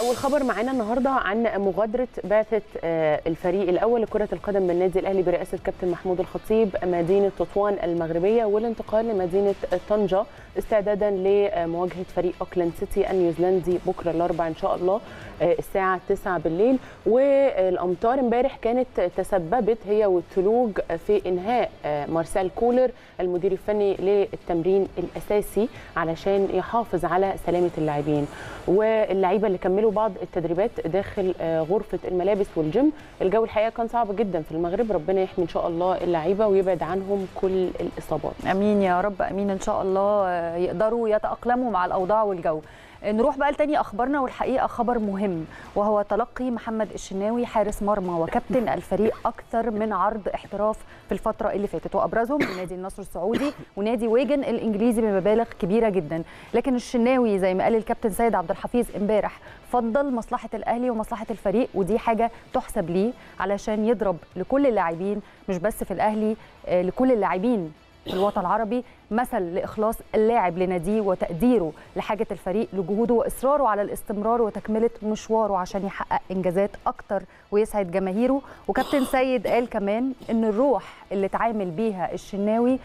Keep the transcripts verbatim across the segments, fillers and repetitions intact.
أول خبر معانا النهارده عن مغادرة بعثة الفريق الأول لكرة القدم بالنادي الأهلي برئاسة كابتن محمود الخطيب مدينة تطوان المغربية والانتقال لمدينة طنجة استعدادا لمواجهة فريق أوكلاند سيتي النيوزيلندي بكرة الأربعاء إن شاء الله الساعة تسعة بالليل. والأمطار امبارح كانت تسببت هي والثلوج في إنهاء مارسيل كولر المدير الفني للتمرين الأساسي علشان يحافظ على سلامة اللاعبين واللعيبة اللي كملوا بعض التدريبات داخل غرفة الملابس والجيم. الجو الحقيقة كان صعب جدا في المغرب، ربنا يحمي إن شاء الله اللعيبة ويبعد عنهم كل الإصابات. أمين يا رب، أمين إن شاء الله يقدروا يتأقلموا مع الأوضاع والجو. نروح بقى لتاني أخبارنا، والحقيقة خبر مهم وهو تلقي محمد الشناوي حارس مرمى وكابتن الفريق أكثر من عرض احتراف في الفترة اللي فاتت، وأبرزهم نادي النصر السعودي ونادي ويجن الإنجليزي بمبالغ كبيرة جدا. لكن الشناوي زي ما قال الكابتن سيد عبد الحفيظ امبارح فضل مصلحة الأهلي ومصلحة الفريق، ودي حاجة تحسب ليه علشان يضرب لكل اللاعبين مش بس في الأهلي، لكل اللاعبين في الوطن العربي مثل لإخلاص اللاعب لناديه وتقديره لحاجة الفريق لجهوده وإصراره على الاستمرار وتكملة مشواره عشان يحقق إنجازات أكتر ويسعد جماهيره. وكابتن سيد قال كمان إن الروح اللي اتعامل بيها الشناوي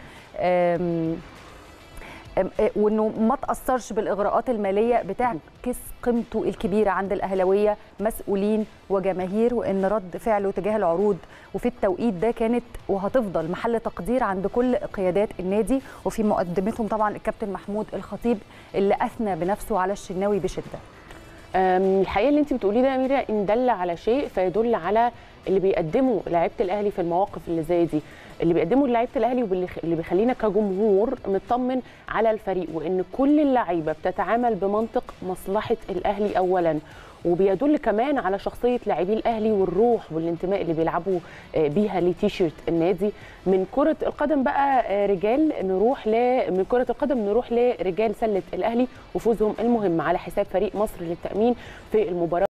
وانه ما تاثرش بالاغراءات الماليه بتعكس قيمته الكبيره عند الاهلاويه مسؤولين وجماهير، وان رد فعله تجاه العروض وفي التوقيت ده كانت وهتفضل محل تقدير عند كل قيادات النادي، وفي مقدمتهم طبعا الكابتن محمود الخطيب اللي اثنى بنفسه على الشناوي بشده. الحقيقه اللي انت بتقوليه ده يا اميره ان دل على شيء فيدل على اللي بيقدمه لعيبه الاهلي في المواقف اللي زي دي، اللي بيقدمه لعيبه الاهلي واللي بيخلينا كجمهور مطمن على الفريق، وان كل اللعيبه بتتعامل بمنطق مصلحه الاهلي اولا، وبيدل كمان على شخصيه لاعبي الاهلي والروح والانتماء اللي بيلعبوا بيها لتيشيرت النادي. من كره القدم بقى رجال نروح ل من كره القدم نروح لرجال سله الاهلي وفوزهم المهم على حساب فريق مصر للتامين في المباراه